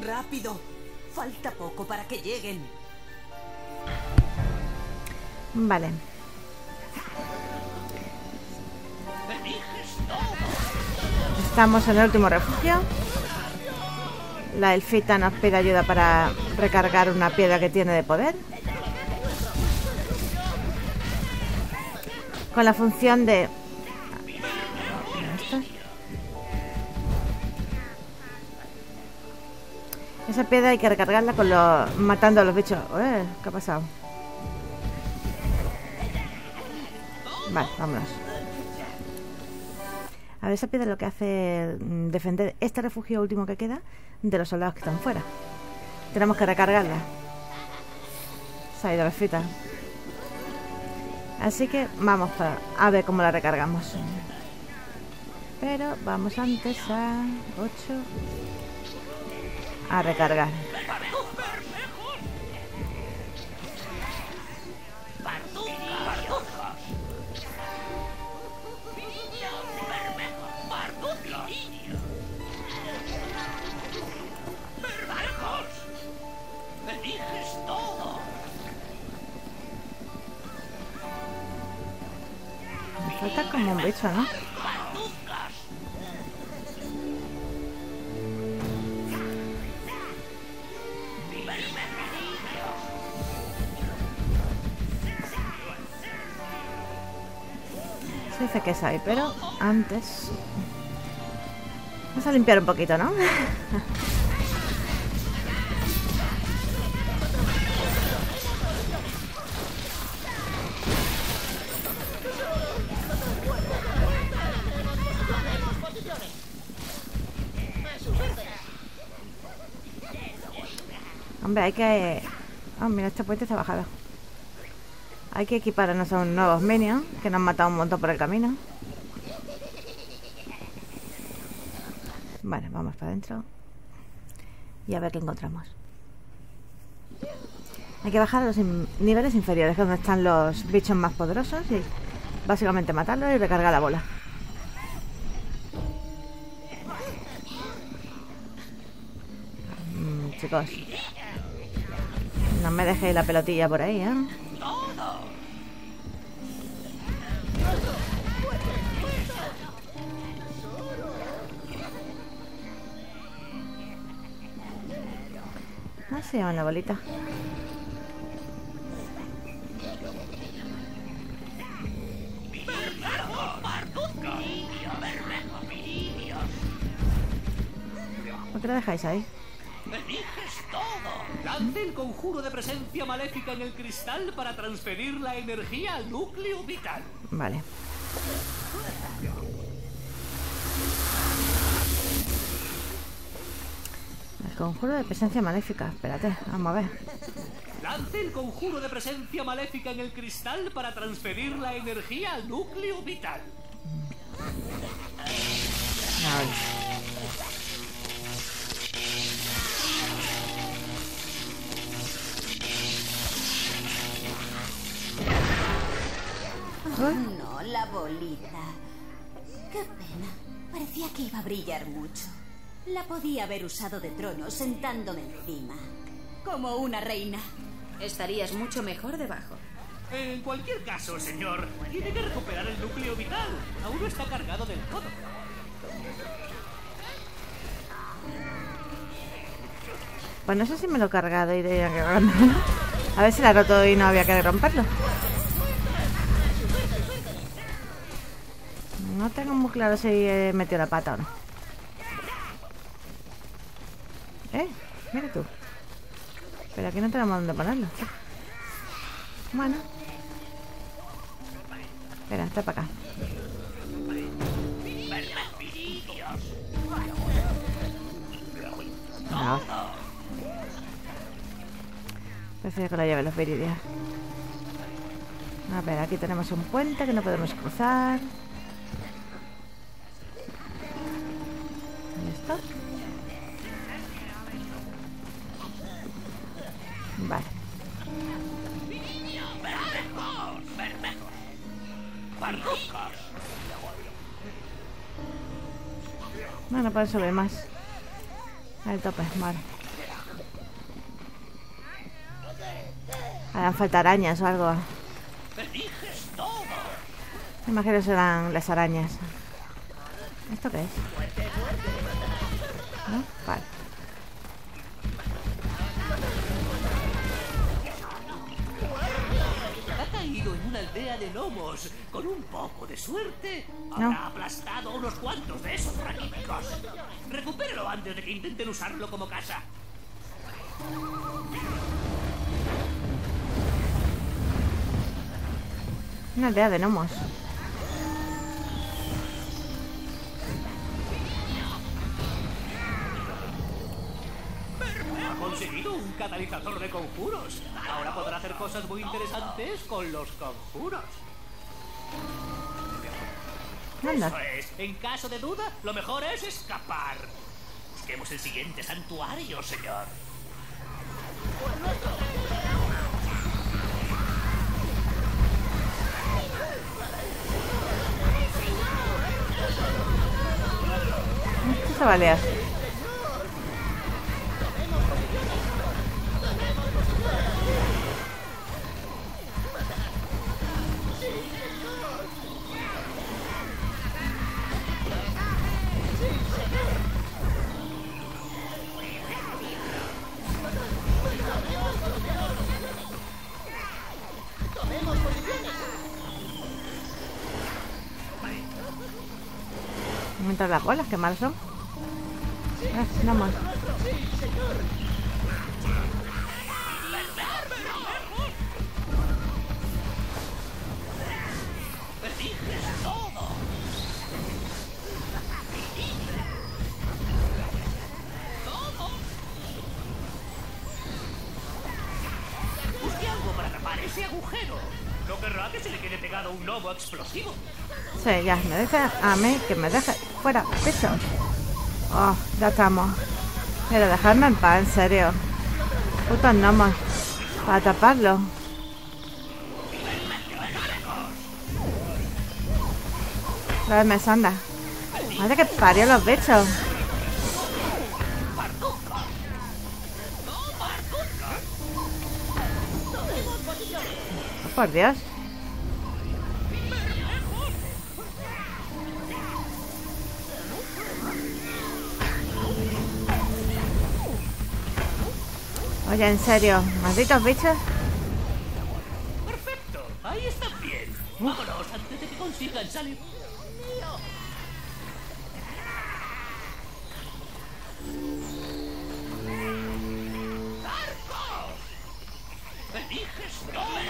¡Rápido! Falta poco para que lleguen. Vale. Estamos en el último refugio. La elfita nos pide ayuda para recargar una piedra que tiene de poder. Con la función de... Esa piedra hay que recargarla con matando a los bichos. ¿Qué ha pasado? Vale, vámonos. A ver, esa piedra lo que hace es defender este refugio último que queda de los soldados que están fuera. Tenemos que recargarla. Se ha ido la elfita. Así que vamos a ver cómo la recargamos. Pero vamos antes a 8. A recargar. Me falta como un bicho, ¿no? Se dice que es ahí, pero antes vamos a limpiar un poquito, ¿no? Hombre, hay que... Oh, mira, este puente está bajado. Hay que equiparnos a unos nuevos minions que nos han matado un montón por el camino. Vale, vamos para adentro y a ver qué encontramos. Hay que bajar a los niveles inferiores, que es donde están los bichos más poderosos, y básicamente matarlos y recargar la bola. Chicos, no me dejéis la pelotilla por ahí, ¿eh? Ah, se llama la bolita. ¿Por qué lo dejáis ahí? Lance el conjuro de presencia maléfica en el cristal para transferir la energía al núcleo vital. Vale. El conjuro de presencia maléfica. Espérate, vamos a ver. Lance el conjuro de presencia maléfica en el cristal para transferir la energía al núcleo vital. A ver. No, la bolita. Qué pena. Parecía que iba a brillar mucho. La podía haber usado de trono sentándome encima. Como una reina. Estarías mucho mejor debajo. En cualquier caso, señor, tiene que recuperar el núcleo vital. Aún no está cargado del todo. Pues no sé si me lo he cargado y de... A ver si la he roto y no había que romperlo. No tengo muy claro si he metido la pata o no. Mira tú. Pero aquí no tenemos dónde ponerlo. Bueno. Espera, está para acá. No. Prefiero que lo lleven los viridios. A ver, aquí tenemos un puente que no podemos cruzar. Ahí está. Vale. No, no pueden subir más. Al tope, vale. Harán falta arañas o algo. Eliges todo. Me imagino que serán las arañas. ¿Esto qué es? ¿No? Vale. Ha caído en una aldea de gnomos. Con un poco de suerte, habrá No. aplastado a unos cuantos de esos raquíticos. Recupéralo antes de que intenten usarlo como casa. Una aldea de gnomos. Ha conseguido un catalizador de conjuros. Ahora podrá hacer cosas muy interesantes con los conjuros. Anda. Eso es. En caso de duda, lo mejor es escapar. Busquemos el siguiente santuario, señor. Esto se va a liar. Mientras las bolas, qué mal son. No más. Busque algo para tapar ese agujero. No querrá que se le quede pegado un gnomo explosivo. Sí, ya, me deja a mí que me deje fuera, piso. Oh, ya estamos. Pero dejadme en paz, en serio. Putos gnomos. Para taparlo. La me sonda. Madre que parió los bichos. Oh, por Dios. Oye, en serio, malditos bichos. Perfecto. Ahí están bien. Vámonos antes de que consigan salir. ¡Eliges todo!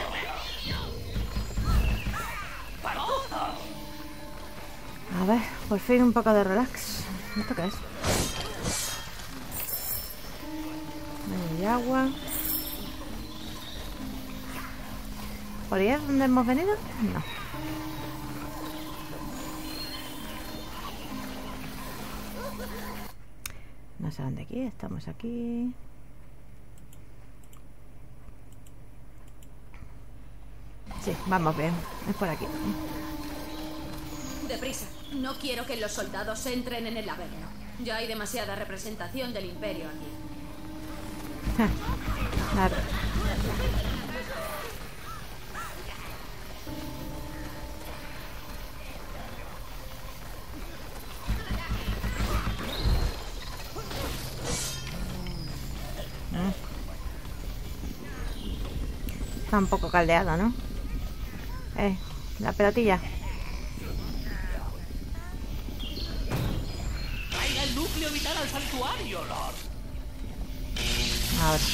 A ver, por fin un poco de relax. ¿Esto qué es? Baño de agua. ¿Por ahí es donde hemos venido? No. No sé dónde aquí, estamos aquí. Sí, vamos bien. Es por aquí. Deprisa. No quiero que los soldados entren en el laberinto. Ya hay demasiada representación del Imperio aquí. Claro. Está un poco caldeado, ¿no? La pelotilla. Traiga el núcleo vital al santuario, Lord. Ahora.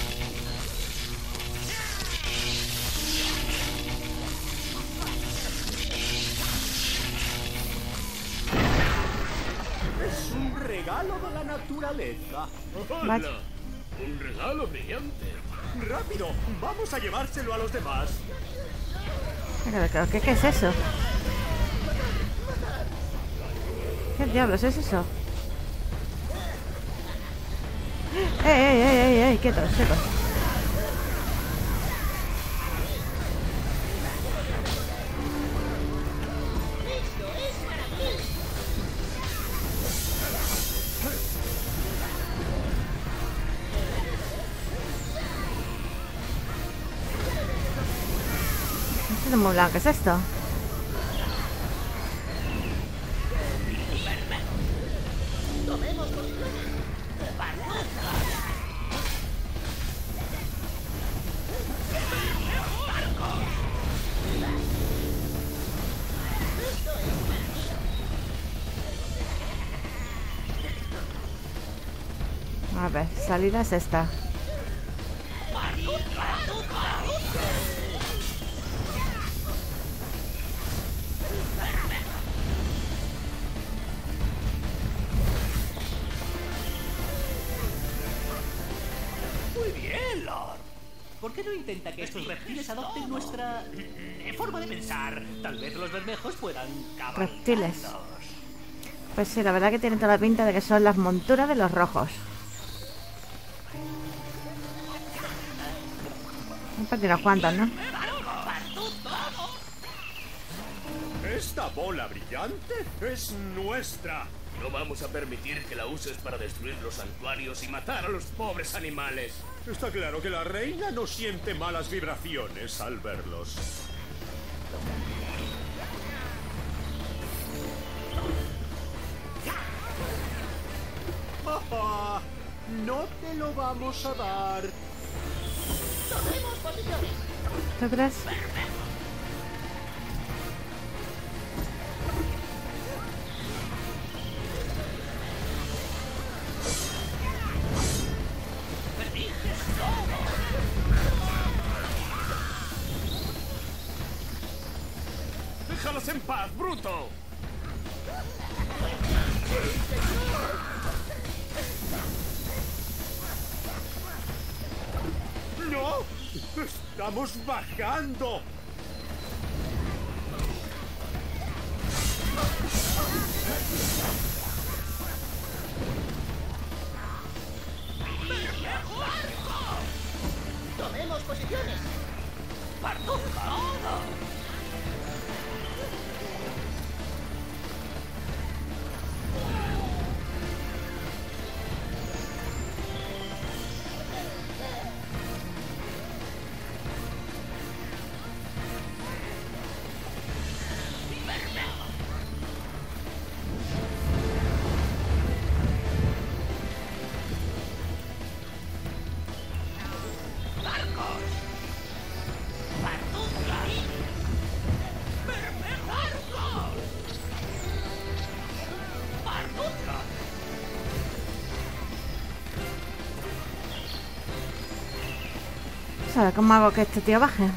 Es un regalo de la naturaleza. Vaya. Un regalo brillante. ¡Rápido! ¡Vamos a llevárselo a los demás! ¿Qué es eso? ¿Qué diablos es eso? ¡Ey! ¡Quietos, chicos! Es muy blanco, ¿qué es esto? A ver, salida es esta. Muy bien, Lord. ¿Por qué no intenta que estos reptiles adopten nuestra forma de pensar? Tal vez los bermejos puedan cabalgarnos. Reptiles. Pues sí, la verdad que tiene toda la pinta de que son las monturas de los rojos. Un par de unos cuantos, ¿no? Esta bola brillante es nuestra. No vamos a permitir que la uses para destruir los santuarios y matar a los pobres animales. Está claro que la reina no siente malas vibraciones al verlos. Papá, no te lo vamos a dar. ¿Tú crees? ¡Déjalos en paz, bruto! ¡No! ¡Estamos bajando! ¡Tomemos posiciones! ¿Sabes cómo hago que este tío baje?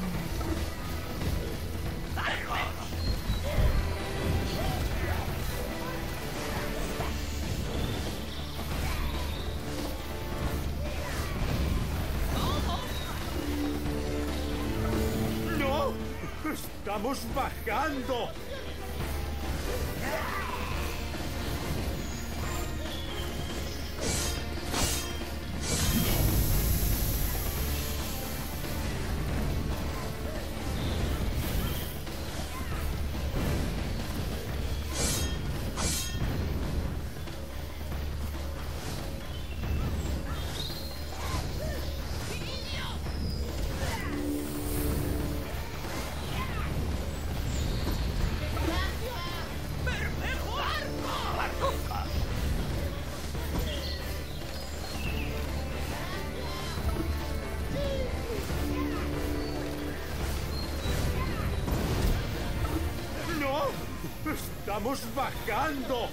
¡No! ¡Estamos bajando! ¡Estamos bajando!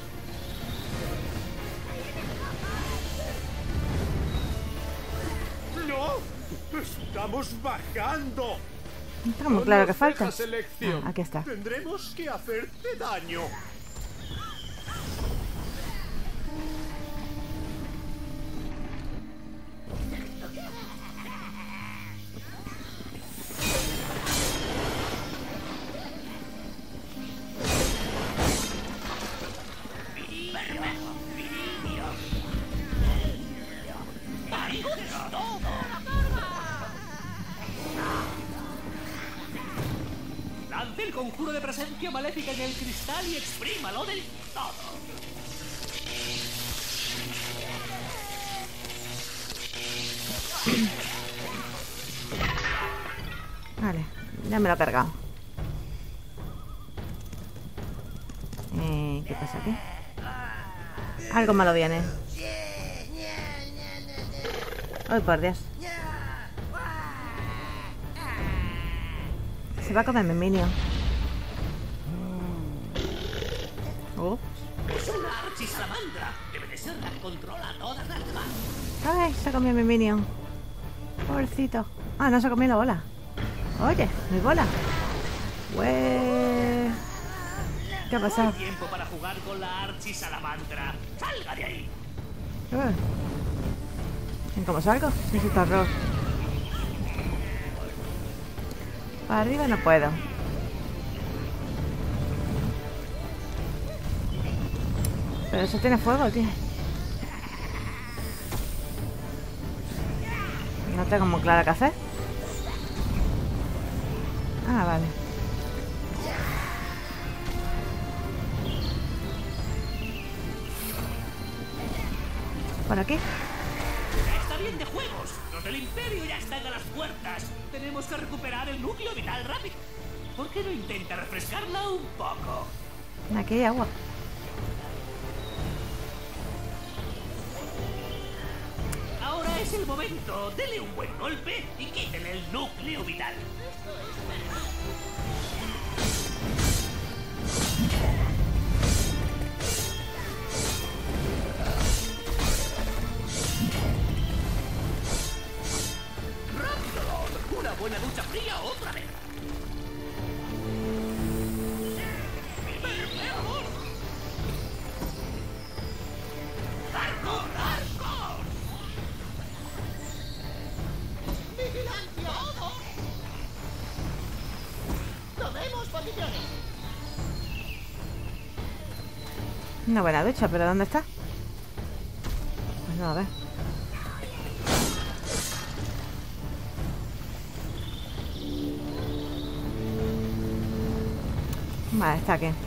¡No! ¡Estamos bajando! Está muy claro que falta. Nos dejas elección. Aquí está. Tendremos que hacerte daño. Lance el conjuro de presencia maléfica en el cristal y exprímalo del todo. Vale, ya me lo he cargado. pasa aquí? Algo malo viene. Ay, por Dios. Se va a comer mi minion. Es una archisalamandra. Debe de ser la que controla todas las demás. Ay, se ha comido mi minion. Pobrecito. Ah, no se ha comido la bola. Oye, mi bola. Ué. ¿Qué ha pasado? No hay tiempo para jugar con la archisalamandra. ¡Salga de ahí! ¿Y cómo salgo? Necesito arroz. Para arriba no puedo. Pero eso tiene fuego, tío. No tengo muy claro qué hacer. Ah, vale. ¿Por aquí? Ya está bien de juegos. Los del Imperio ya están a las puertas. Tenemos que recuperar el núcleo vital rápido. ¿Por qué no intenta refrescarla un poco? Aquí hay agua. Ahora es el momento. Dele un buen golpe y quítele el núcleo vital. ¡Rápido! ¡Una buena ducha fría otra vez! Una buena ducha, pero ¿dónde está? Pues no, a ver. Vale, está aquí.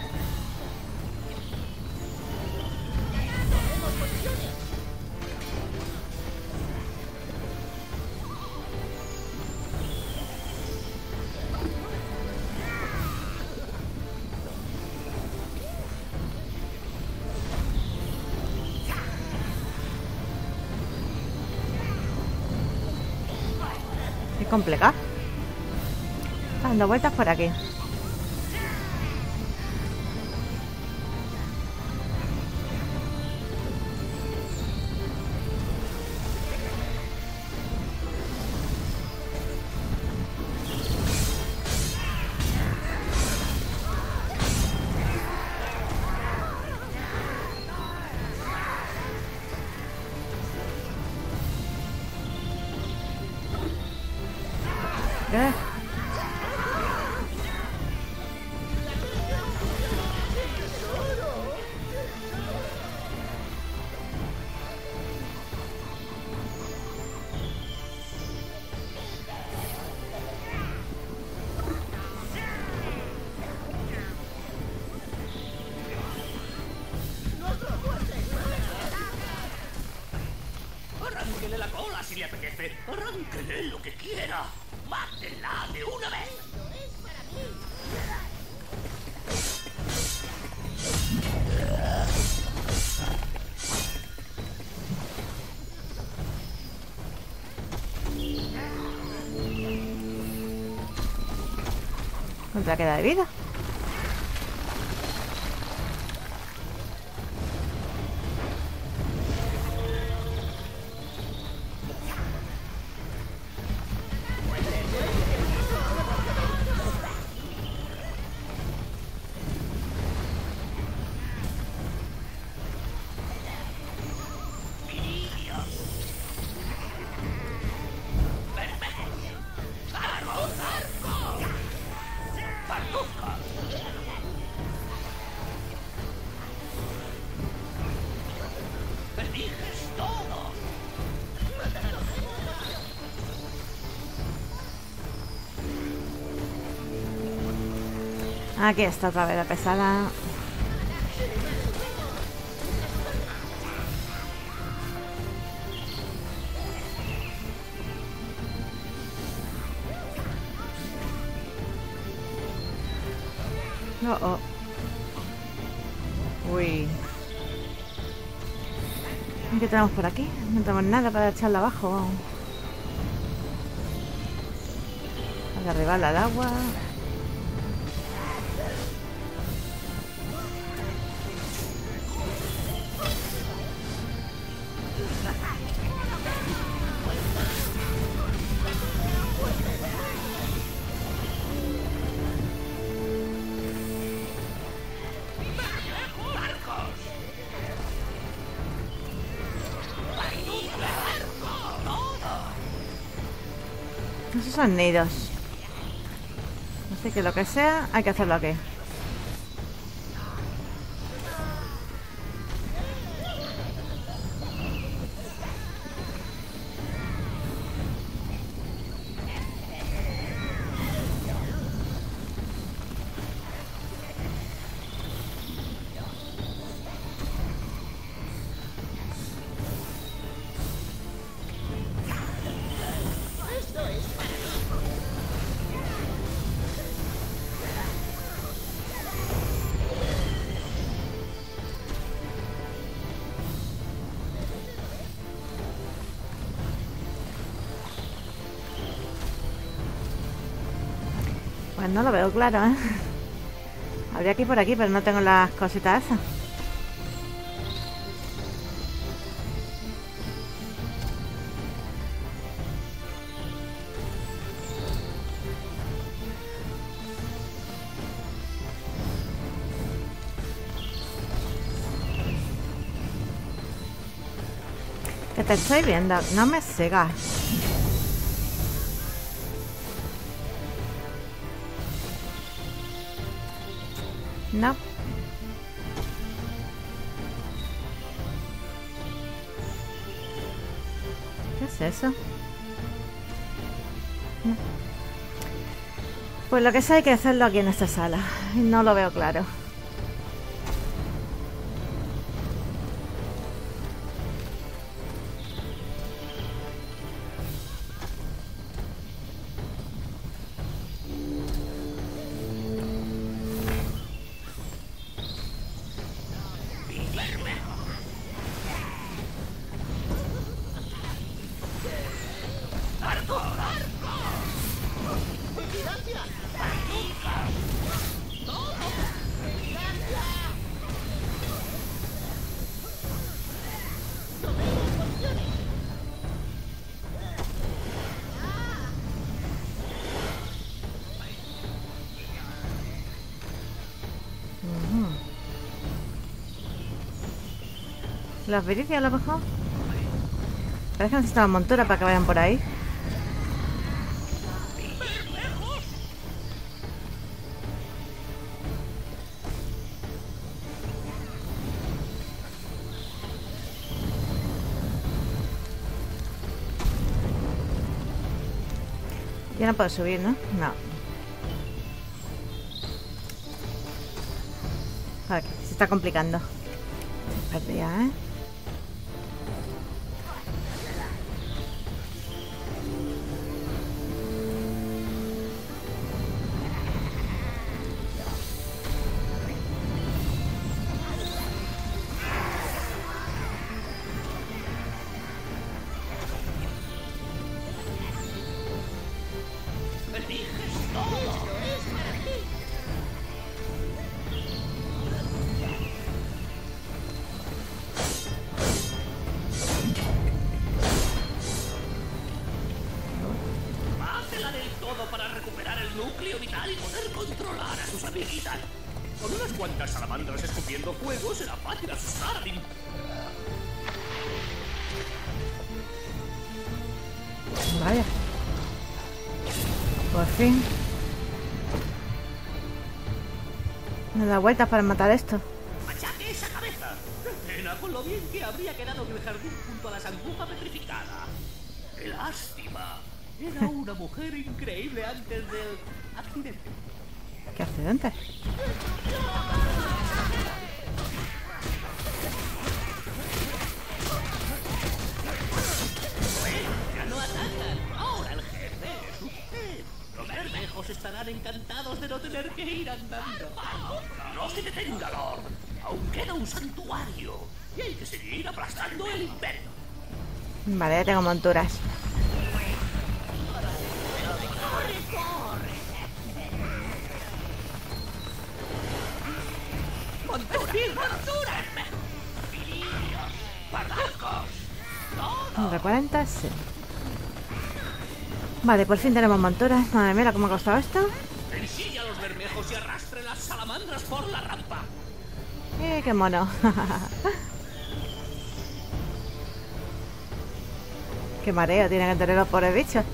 Qué complicado. Dando vueltas por aquí. ¿Qué? Arránquele la cola si le apetece. Arránquele lo que quiera. ¡Mátela de una vez! ¿Cuánta queda de vida? Aquí está otra vez la pesada. No, oh. Uy. ¿Qué tenemos por aquí? No tenemos nada para echarla abajo. Para derribarla al agua. Esos son nidos. Así que lo que sea, hay que hacerlo aquí. Pues no lo veo claro, ¿eh? Habría que ir por aquí, pero no tengo las cositas esas. Que te estoy viendo, no me sigas. No. ¿Qué es eso? No. Pues lo que sea hay que hacerlo aquí en esta sala. No lo veo claro. Las vericias a lo mejor. Parece que necesitan montura para que vayan por ahí. Ya no puedo subir, ¿no? No. Aquí, se está complicando. Espérate ya, ¿eh? Con unas cuantas salamandras escupiendo fuego será fácil asustar al Vaya. Por fin. Me da vueltas para matar esto. ¡Machaque esa cabeza! ¡Qué pena con lo bien que habría quedado en el jardín junto a la sanguja petrificada! ¡Qué lástima! Era una mujer increíble antes del accidente. ¿Qué accidente? ¡Ya no atacan! ¡Ahora el jefe es usted! Los bermejos estarán encantados de no tener que ir andando. ¡No se detenga, Lord! Aún queda un santuario. Y hay que seguir aplastando el imperio. Vale, ya tengo monturas. ¿De 40? Sí. Vale, por fin tenemos monturas. Madre mía, ¿cómo ha costado esto? Ensilla a los bermejos y arrastre las salamandras por la rampa. Qué mono. Qué mareo tienen que tener los pobres bichos.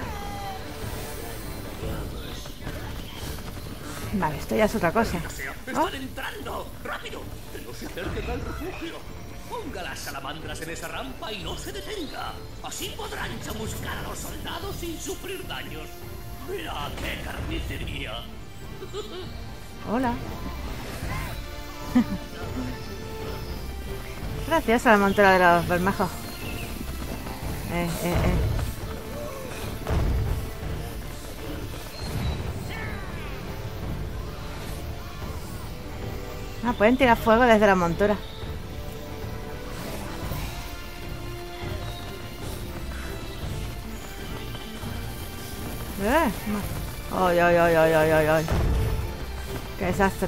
Vale, esto ya es otra cosa. ¡Están entrando! ¡Rápido! ¡Que no se acerquen al refugio! Ponga las salamandras en esa rampa y no se detenga. Así podrán chamuscar a los soldados sin sufrir daños. ¡Mira qué carnicería! Hola. Gracias a la montura de los bermejos. Ah, pueden tirar fuego desde la montura. Ay, ay, ay, ay, ay, ay, ay. Qué desastre.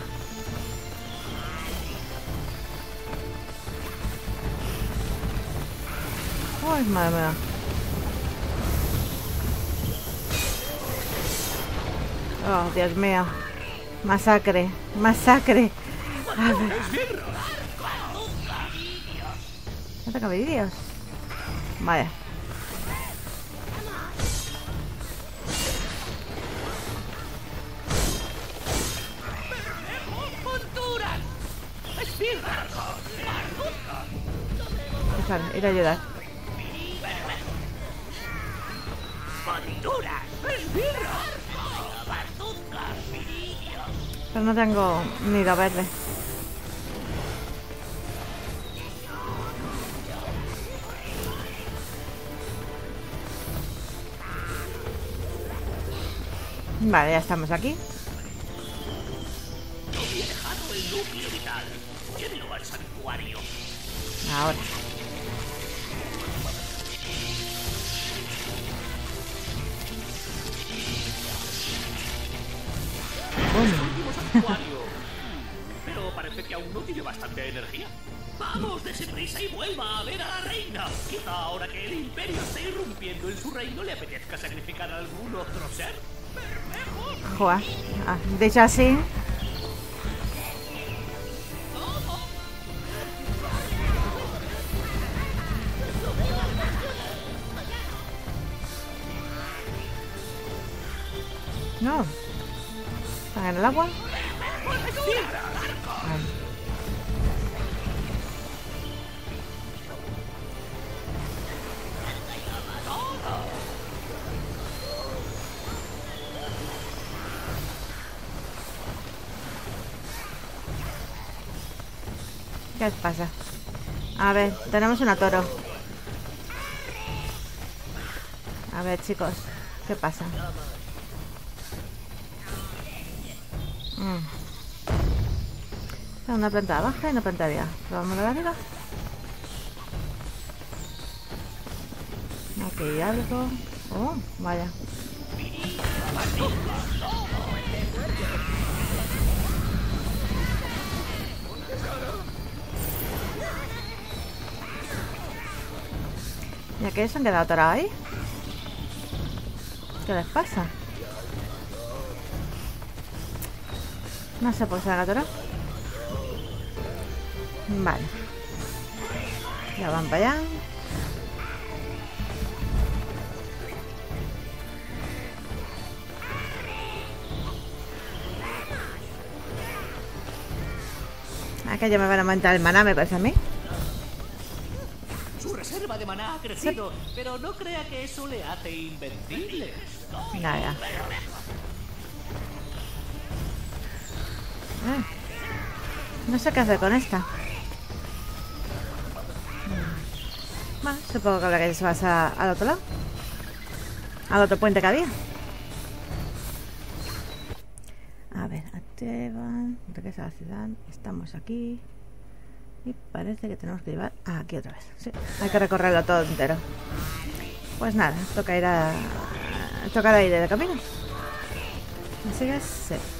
Ay, madre mía. Oh, Dios mío. Masacre, masacre. A ver. ¿Ataca vídeos? Vaya. Vale, ir a ayudar. Pero no tengo ni lo verde. Vale, ya estamos aquí. No he dejado el núcleo vital. Llévelo al santuario. Ahora. Santuario. Pero parece que aún no tiene bastante energía. Vamos, dése prisa y vuelva a ver a la reina. Quizá ahora que el imperio está irrumpiendo en su reino le apetezca sacrificar a algún otro ser. Joder. Ah, dicho así. No. ¿Están en el agua? Vale. ¿Qué pasa? A ver, tenemos una toro. A ver, chicos, ¿qué pasa? Una planta baja y una planta arriba. Probamos la de arriba. Aquí hay algo. Oh, vaya. ¿Y aquellos se han quedado atorados ahí? ¿Qué les pasa? No sé por qué se han atorado. Vale. Ya van para allá. Acá ya me van a aumentar el maná, me parece a mí. Su reserva de maná ha crecido, pero no crea que eso le hace invencible. Nada. No sé qué hacer con esta. Bueno, supongo que habrá que irse al otro lado. Al otro puente que había. A ver, Esteban, regresa a la ciudad. Estamos aquí. Y parece que tenemos que llevar aquí otra vez. Sí, hay que recorrerlo todo entero. Pues nada, toca ir de camino. Así que sí.